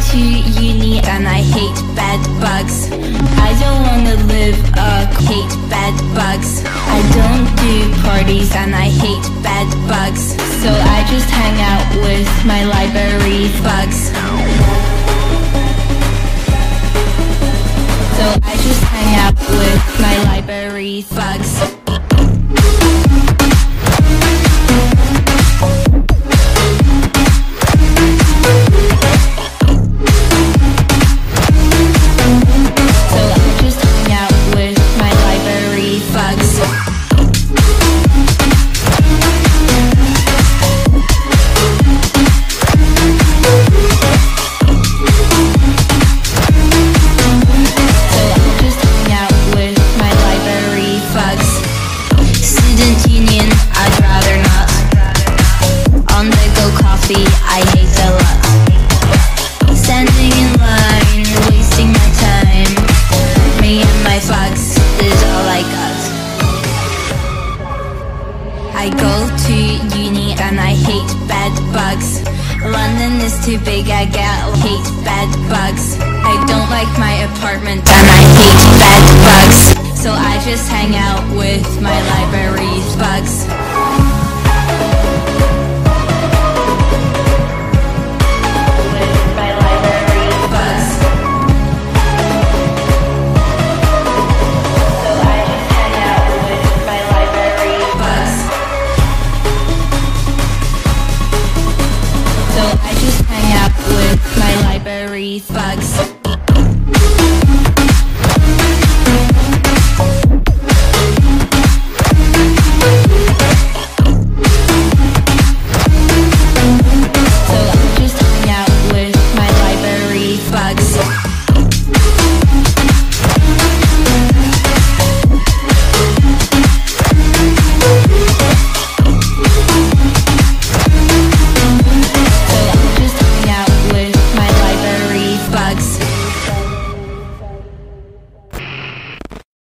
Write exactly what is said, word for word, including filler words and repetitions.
to uni and I hate bed bugs. I don't wanna live a hate bed bugs. I don't do parties and I hate bed bugs. So I just hang out with my library bugs. So I just hang out with my library bugs. I hate a lot. Standing in line, wasting my time. Me and my fucks is all I got. I go to uni and I hate bed bugs. London is too big, I get hate bed bugs. I don't like my apartment and I hate bed bugs. So I just hang out with my library bugs. Bugs.